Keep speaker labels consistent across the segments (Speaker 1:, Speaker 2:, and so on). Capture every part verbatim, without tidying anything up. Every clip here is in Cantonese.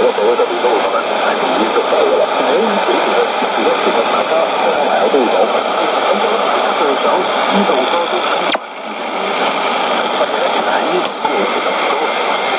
Speaker 1: 個社會嗰邊都會覺得係已經足夠㗎啦。喺幾時嘅如果其實大家都有埋有都會講，咁所以大家就想知道多啲新聞，或者咧其實喺呢方面其實都係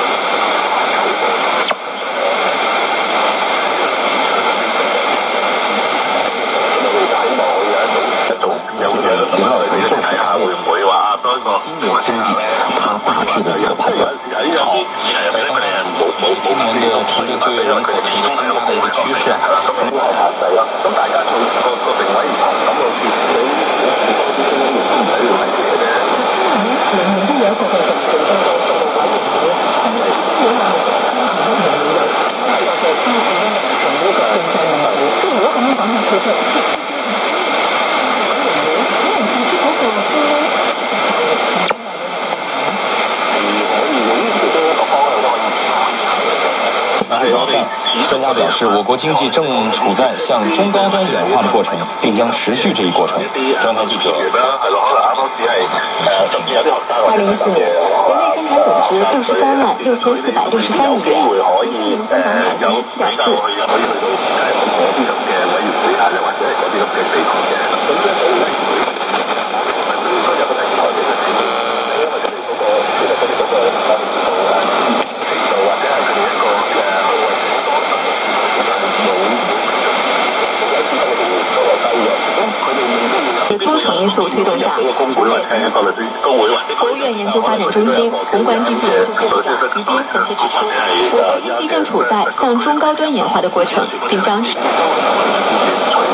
Speaker 1: 有有有到水政睇下會唔會話多一個今年經濟，它大致的一個判斷。好，北方今年的城镇就業人口的一個增長的一個趨勢啊，咁係限制啦。咁大家對個個定位唔同，咁我見你多啲聲音都唔使要睇嘢嘅。今年年年都有一個係特定嘅個數委員會，係咪今年係咪今年年年有係有個標準嘅同呢個政制問題？即係如果咁樣講啊，其實。
Speaker 2: 专家表示，我国经济正处在向中高端演化的过程，并将持续这一过程。中央台记者。
Speaker 3: 二零一四年，国内生产总值六十三万六千四百六十三亿元，一四年增长百分之七点四。多重因素推动下，国务院研究发展中心宏观经济研究部部长于斌分析指出，我国经济正处在向中高端演化的过程，并将持。